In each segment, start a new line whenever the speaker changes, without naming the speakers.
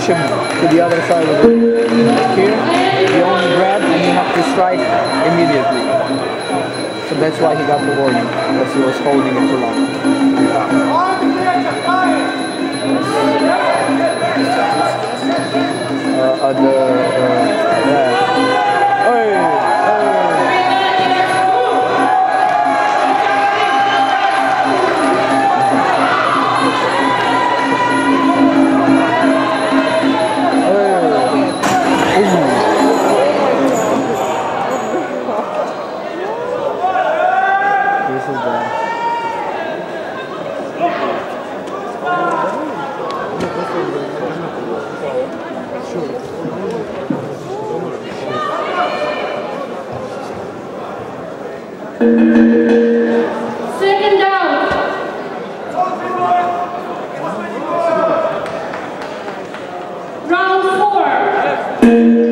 push him to the other side of the here. You only grab and you have to strike immediately. So that's why he got the warning, because he was holding it too long.
Second down. Round 4.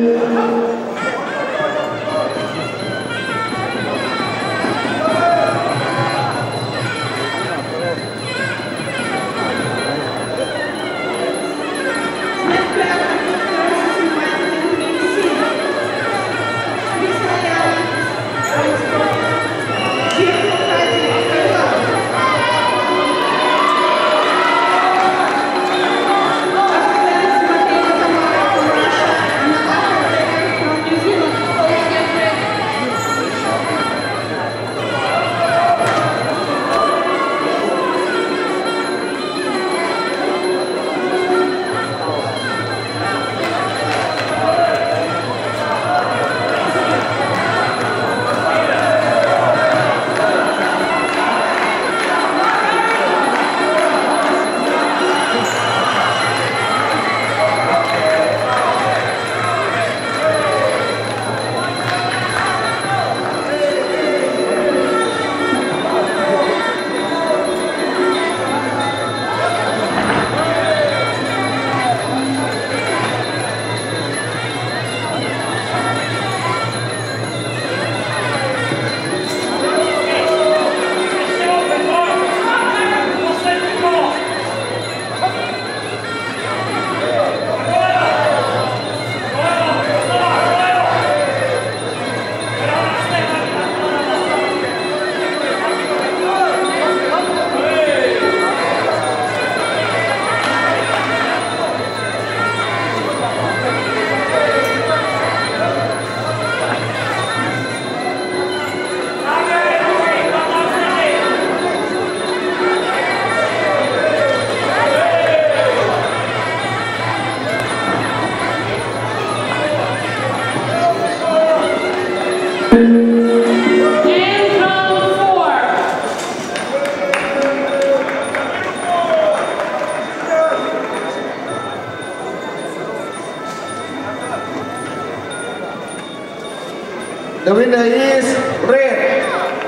The winner is red.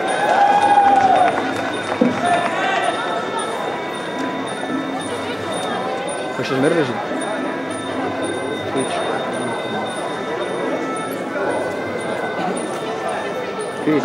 Хочешь мир лежит? Пич.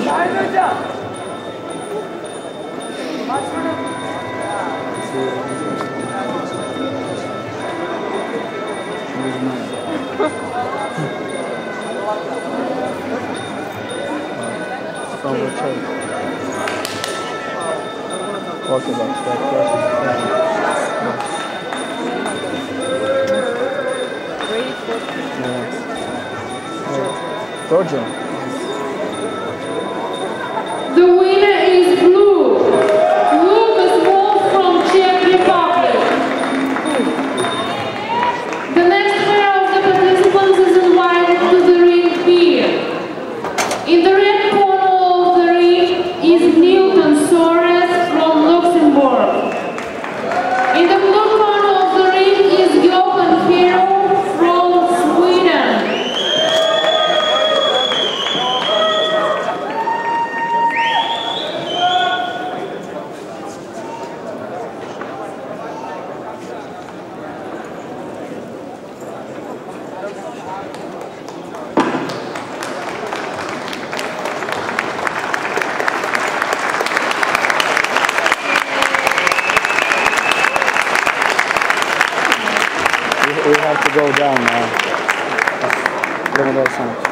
Georgia.
The winner is blue. Lucas Wolf from Czech Republic. The next pair of the participants is invited to the ring here. In the red corner of the ring is Newton Soares from Luxembourg. In the blue corner of the ring is Johan Hero from Sweden.
go down, man. That's one of those times.